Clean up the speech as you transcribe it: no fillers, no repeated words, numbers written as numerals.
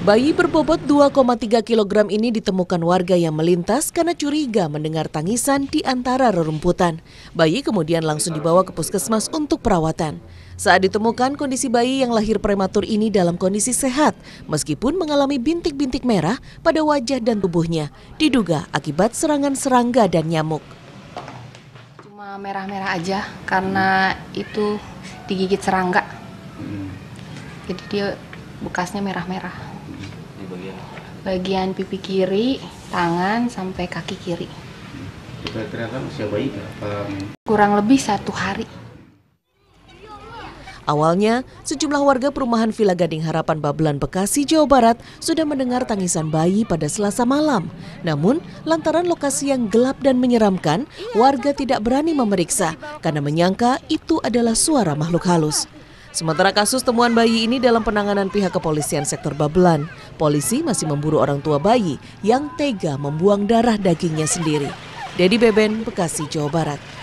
Bayi berbobot 2,3 kg ini ditemukan warga yang melintas karena curiga mendengar tangisan di antara rerumputan. Bayi kemudian langsung dibawa ke puskesmas untuk perawatan. Saat ditemukan, kondisi bayi yang lahir prematur ini dalam kondisi sehat, meskipun mengalami bintik-bintik merah pada wajah dan tubuhnya, diduga akibat serangan serangga dan nyamuk. Cuma merah-merah aja karena itu digigit serangga. Jadi dia bekasnya merah-merah. Bagian pipi kiri, tangan, sampai kaki kiri. Kira-kira usia bayi berapa? Kurang lebih 1 hari. Awalnya, sejumlah warga perumahan Villa Gading Harapan Babelan, Bekasi, Jawa Barat sudah mendengar tangisan bayi pada Selasa malam. Namun, lantaran lokasi yang gelap dan menyeramkan, warga tidak berani memeriksa karena menyangka itu adalah suara makhluk halus. Sementara kasus temuan bayi ini dalam penanganan pihak kepolisian sektor Babelan, polisi masih memburu orang tua bayi yang tega membuang darah dagingnya sendiri. Dedy Beben, Bekasi, Jawa Barat.